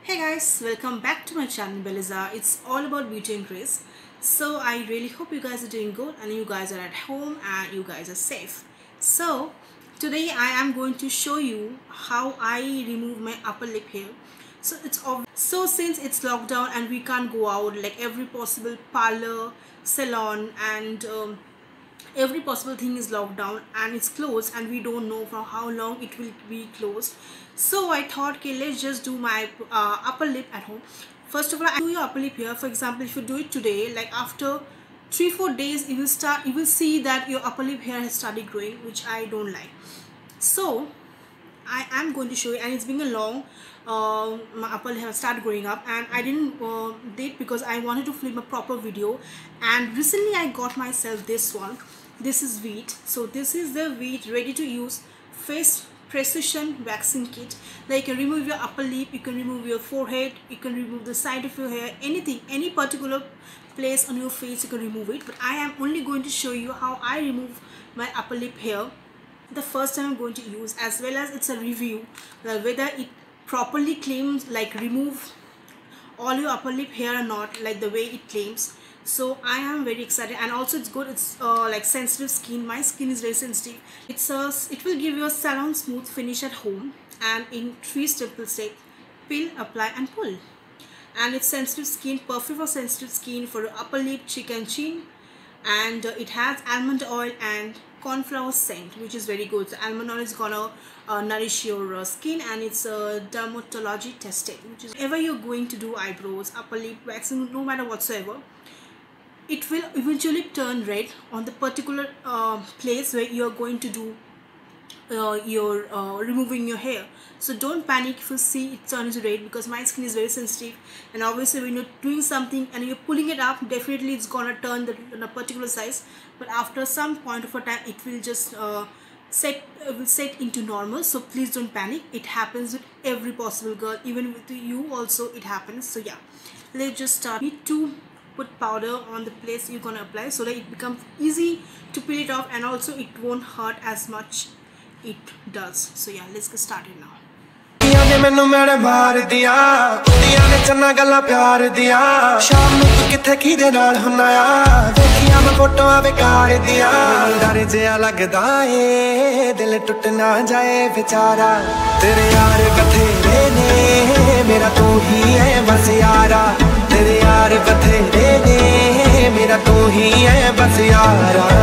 Hey guys, welcome back to my channel Beliza. It's all about beauty and grace. So I really hope you guys are doing good and you guys are at home and you guys are safe. So today I am going to show you how I remove my upper lip hair. So since it's lockdown and we can't go out, like every possible parlor, salon and every possible thing is locked down and it's closed and we don't know for how long it will be closed. So I thought, okay, let's just do my upper lip at home. First of all, I do your upper lip here. For example, if you do it today, like after 3-4 days you will see that your upper lip hair has started growing, which I don't like. So I am going to show you, and it's been a long my upper lip has started growing up, and I didn't did because I wanted to film a proper video. And recently I got myself this one. This is Veet. So this is the Veet ready to use face precision waxing kit. Like you can remove your upper lip, you can remove your forehead, you can remove the side of your hair, anything, any particular place on your face you can remove it. But I am only going to show you how I remove my upper lip hair the first time I'm going to use, as well as it's a review whether it properly claims like remove all your upper lip hair or not, like the way it claims. So I am very excited, and also it's good. It's like sensitive skin. My skin is very sensitive. It will give you a salon smooth finish at home, and in 3 simple steps: peel, apply and pull. And it's sensitive skin, perfect for sensitive skin, for your upper lip, cheek and chin. And it has almond oil and cornflower scent, which is very good. So almond oil is gonna nourish your skin, and it's dermatology tested, which is whenever you're going to do eyebrows, upper lip waxing, no matter whatsoever, it will eventually turn red on the particular place where you're going to do removing your hair. So don't panic if you see it turns red, because my skin is very sensitive, and obviously when you're doing something and you're pulling it up, definitely it's gonna turn in a particular size, but after some point of a time it will just set into normal. So please don't panic. It happens with every possible girl, even with you also it happens. So yeah, let's just start. You need to put powder on the place you're gonna apply so that it becomes easy to peel it off, and also it won't hurt as much it does. So yeah, let's get started now. ਮੈਨੂੰ ਮੇਰੇ ਮਾਰ ਦਿਆ ਕੁੜੀਆਂ ਨੇ ਚੰਨਾ ਗੱਲਾਂ ਪਿਆਰ ਦਿਆ ਸ਼ਾਮ ਨੂੰ ਤੂੰ ਕਿੱਥੇ ਕਿਹਦੇ ਨਾਲ ਹੁੰਨਾ ਆ ਵੇਖੀਆਂ ਮੈਂ ਫੋਟੋਆਂ ਬੇਕਾਰ ਦੀਆਂ ਡਰ ਜਿਹਾ ਲੱਗਦਾ ਏ ਦਿਲ ਟੁੱਟ ਨਾ ਜਾਏ ਵਿਚਾਰਾ ਤੇਰੇ ਯਾਰ ਬਥੇਰੇ ਨੇ ਮੇਰਾ ਤੂੰ ਹੀ ਹੈ ਬਸ ਯਾਰਾ ਤੇਰੇ ਯਾਰ ਬਥੇਰੇ ਨੇ ਮੇਰਾ ਤੂੰ ਹੀ ਹੈ ਬਸ ਯਾਰਾ